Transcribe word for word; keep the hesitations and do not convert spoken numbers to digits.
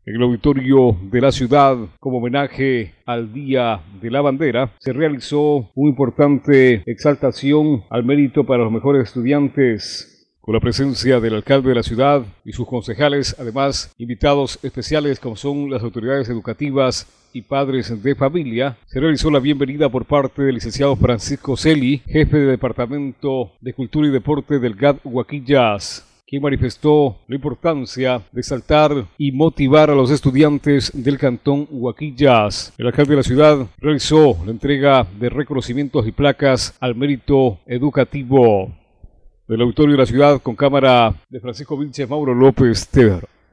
En el auditorio de la ciudad, como homenaje al Día de la Bandera, se realizó una importante exaltación al mérito para los mejores estudiantes, con la presencia del alcalde de la ciudad y sus concejales, además invitados especiales como son las autoridades educativas y padres de familia. Se realizó la bienvenida por parte del licenciado Francisco Celi, jefe de Departamento de Cultura y Deporte del G A D Huaquillas, quien manifestó la importancia de exaltar y motivar a los estudiantes del Cantón Huaquillas. El alcalde de la ciudad realizó la entrega de reconocimientos y placas al mérito educativo. Del auditorio de la ciudad, con cámara de Francisco Vilches, Mauro López Tevero.